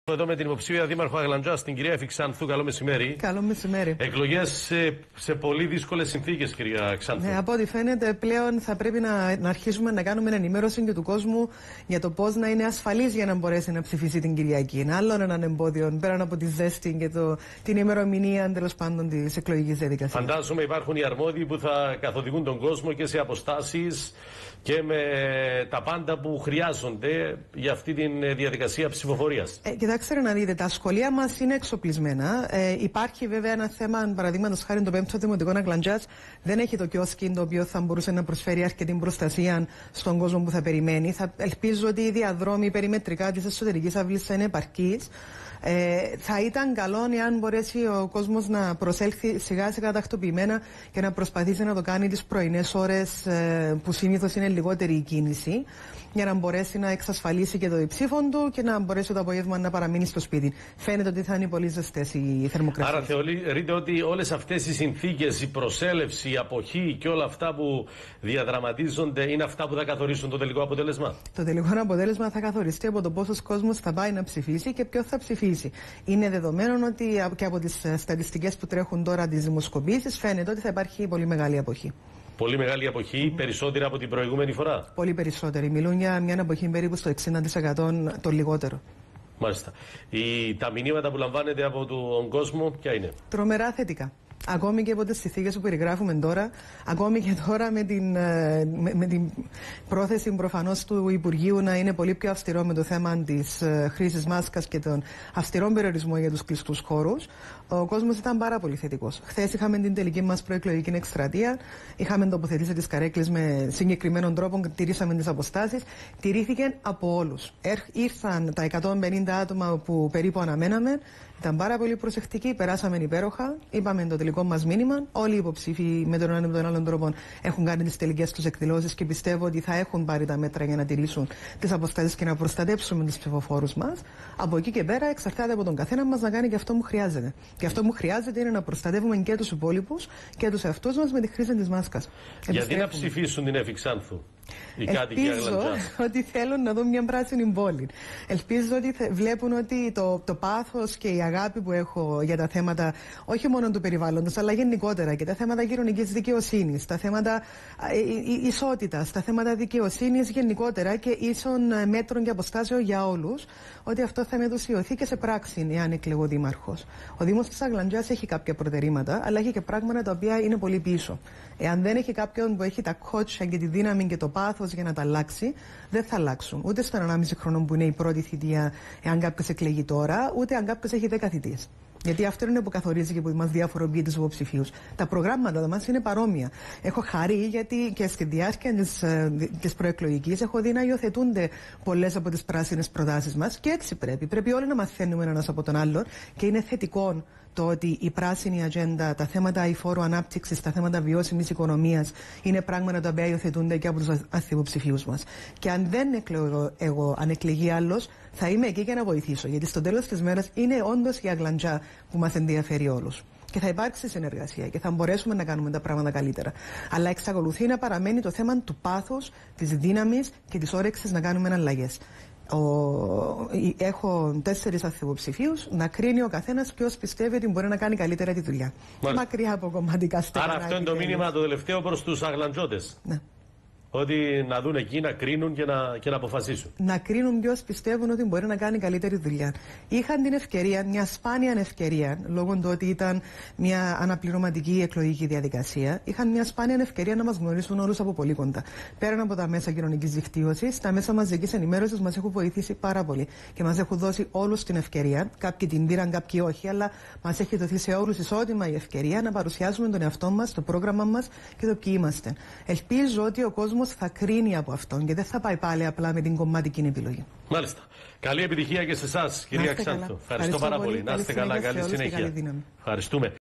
Εδώ με την υποψήφια δήμαρχο Αγλαντζάς, την κυρία Φιξάνθου. Καλό μεσημέρι. Καλό μεσημέρι. Εκλογές σε πολύ δύσκολες συνθήκες, κυρία Ξάνθου. Ναι, από ό,τι φαίνεται, πλέον θα πρέπει να αρχίσουμε να κάνουμε ενημέρωση και του κόσμου για το πώς να είναι ασφαλής για να μπορέσει να ψηφίσει την Κυριακή. Είναι άλλο έναν εμπόδιο πέραν από τη ζέστη και την ημερομηνία τέλος πάντων της εκλογικής διαδικασίας. Φαντάζομαι υπάρχουν οι αρμόδιοι που θα καθοδηγούν τον κόσμο και σε αποστάσεις και με τα πάντα που χρειάζονται για αυτή τη διαδικασία ψηφοφορίας. Κοιτάξτε να δείτε, τα σχολεία μας είναι εξοπλισμένα. Υπάρχει βέβαια ένα θέμα, παραδείγματος χάρη το 5ο Δημοτικό Αγλαντζάς δεν έχει το κιόσκι το οποίο θα μπορούσε να προσφέρει αρκετή προστασία στον κόσμο που θα περιμένει. Ελπίζω ότι οι διαδρόμοι περιμετρικά της εσωτερικής αυλής θα είναι επαρκείς. Θα ήταν καλό εάν μπορέσει ο κόσμος να προσέλθει σιγά σιγά τακτοποιημένα και να προσπαθήσει να το κάνει τις πρωινές ώρες που συνήθως είναι λιγότερη η κίνηση, για να μπορέσει να εξασφαλίσει και το ψήφο του και να μπορέσει το απόγευμα να παραμείνει στο σπίτι. Φαίνεται ότι θα είναι πολύ ζεστές οι θερμοκρασίες. Άρα θεωρείτε ότι όλες αυτές οι συνθήκες, η προσέλευση, η αποχή και όλα αυτά που διαδραματίζονται είναι αυτά που θα καθορίσουν το τελικό αποτέλεσμα? Το τελικό αποτέλεσμα θα καθοριστεί από το πόσος κόσμος θα πάει να ψηφίσει και ποιος θα ψηφίσει. Είναι δεδομένο ότι και από τις στατιστικές που τρέχουν τώρα τις δημοσκοπήσεις φαίνεται ότι θα υπάρχει πολύ μεγάλη αποχή. Πολύ μεγάλη αποχή, περισσότερη από την προηγούμενη φορά. Πολύ περισσότερη. Μιλούν για μια αποχή περίπου στο 60% το λιγότερο. Μάλιστα. Τα μηνύματα που λαμβάνετε από τον κόσμο ποια είναι? Τρομερά θετικά. Ακόμη και από τις συνθήκες που περιγράφουμε τώρα, ακόμη και τώρα με την πρόθεση προφανώς του Υπουργείου να είναι πολύ πιο αυστηρό με το θέμα της χρήσης μάσκας και των αυστηρών περιορισμών για τους κλειστούς χώρους, ο κόσμος ήταν πάρα πολύ θετικός. Χθες είχαμε την τελική μας προεκλογική εκστρατεία, είχαμε τοποθετήσει τις καρέκλες με συγκεκριμένων τρόπων, τηρήσαμε τις αποστάσεις, τηρήθηκαν από όλους. Ήρθαν τα 150 άτομα που περίπου αναμέναμε, ήταν πάρα πολύ προσεκτικοί, περάσαμε υπέροχα, είπαμε το τελικό μας μήνυμα. Όλοι οι υποψήφοι με τον ένα ή τον άλλον τρόπο έχουν κάνει τις τελικές τους εκδηλώσεις και πιστεύω ότι θα έχουν πάρει τα μέτρα για να τηρήσουν τις αποστάσεις και να προστατέψουμε τους ψηφοφόρους μας. Από εκεί και πέρα εξαρτάται από τον καθένα μας να κάνει και αυτό που χρειάζεται. Και αυτό που χρειάζεται είναι να προστατεύουμε και τους υπόλοιπους και τους εαυτούς μας με τη χρήση της μάσκας. Γιατί να ψηφίσουν την Εφιξάνθου? Ελπίζω ότι θέλουν να δουν μια πράσινη πόλη. Ελπίζω ότι βλέπουν ότι το πάθος και η αγάπη που έχω για τα θέματα όχι μόνο του περιβάλλοντος αλλά γενικότερα και τα θέματα κοινωνικής δικαιοσύνης, τα θέματα ισότητας, τα θέματα δικαιοσύνης γενικότερα και ίσων μέτρων και αποστάσεων για όλους, ότι αυτό θα μετουσιωθεί και σε πράξη εάν εκλεγώ δήμαρχος. Ο Δήμος της Αγλαντζάς έχει κάποια προτερήματα, αλλά έχει και πράγματα τα οποία είναι πολύ πίσω. Εάν δεν έχει κάποιον που έχει τα κότσια και τη δύναμη και το πάθος για να τα αλλάξει, δεν θα αλλάξουν. Ούτε στον 1,5 χρόνο που είναι η πρώτη θητεία, εάν κάποιος εκλεγεί τώρα, ούτε αν κάποιος έχει 10 θητείες. Γιατί αυτό είναι που καθορίζει και που μας διαφοροποιεί τους υποψηφίους. Τα προγράμματα μας είναι παρόμοια. Έχω χαρεί γιατί και στη διάρκεια της προεκλογικής έχω δει να υιοθετούνται πολλές από τις πράσινες προτάσεις μας και έτσι πρέπει. Πρέπει όλοι να μαθαίνουμε ένας από τον άλλον και είναι θετικό το ότι η πράσινη ατζέντα, τα θέματα αειφόρου ανάπτυξης, τα θέματα βιώσιμης οικονομίας είναι πράγματα τα οποία υιοθετούνται και από τους ανθυποψηφίους μας. Και αν δεν εκλεγώ εγώ, αν εκλεγεί άλλος, θα είμαι εκεί για να βοηθήσω. Γιατί στο τέλος της μέρας είναι όντως η Αγλαντζά που μας ενδιαφέρει όλους. Και θα υπάρξει συνεργασία και θα μπορέσουμε να κάνουμε τα πράγματα καλύτερα. Αλλά εξακολουθεί να παραμένει το θέμα του πάθους, της δύναμης και της όρεξης να κάνουμε αλλαγές. Έχω 4 ανθυποψηφίους, να κρίνει ο καθένας ποιος πιστεύει ότι μπορεί να κάνει καλύτερα τη δουλειά. Μακριά από κομματικά στέγανα. Άρα αυτό είναι το μήνυμα το τελευταίο προς τους Αγλαντζώτες. Ναι. Ότι να δουν εκεί, να κρίνουν και να αποφασίσουν. Να κρίνουν ποιος πιστεύουν ότι μπορεί να κάνει καλύτερη δουλειά. Είχαν την ευκαιρία, μια σπάνια ευκαιρία, λόγω του ότι ήταν μια αναπληρωματική εκλογική διαδικασία, είχαν μια σπάνια ευκαιρία να μας γνωρίσουν όλους από πολύ κοντά. Πέραν από τα μέσα κοινωνικής δικτύωσης, τα μέσα μαζικής ενημέρωσης μας έχουν βοηθήσει πάρα πολύ και μας έχουν δώσει όλους την ευκαιρία. Κάποιοι την πήραν, κάποιοι όχι, αλλά μας έχει δοθεί σε όλους ισότιμα η ευκαιρία να παρουσιάσουμε τον εαυτό μας, το πρόγραμμα μας και το ποιοι είμαστε. Ελπίζω ότι ο κόσμος θα κρίνει από αυτόν και δεν θα πάει πάλι απλά με την κομματική επιλογή. Μάλιστα. Καλή επιτυχία και σε εσάς, κυρία Ξάνθου. Ευχαριστώ πάρα πολύ. Να είστε καλά, καλή συνέχεια. Καλή δύναμη. Ευχαριστούμε.